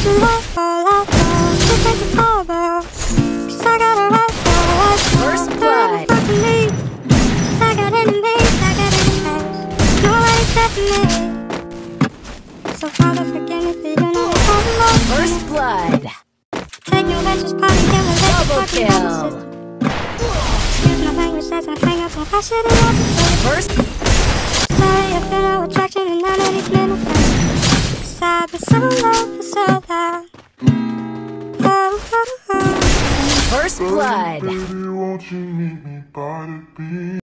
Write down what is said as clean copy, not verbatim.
First blood. So Father, forgive me for you know the First blood. take no ventures, party, then we'll let Double the kill. excuse my language, that's my hang up, I should have First. sorry, I feel no attraction and none of these men are friends. 'Cause I've been so low for so long. Oh, oh, oh. First blood. Baby, won't you meet me by the beach?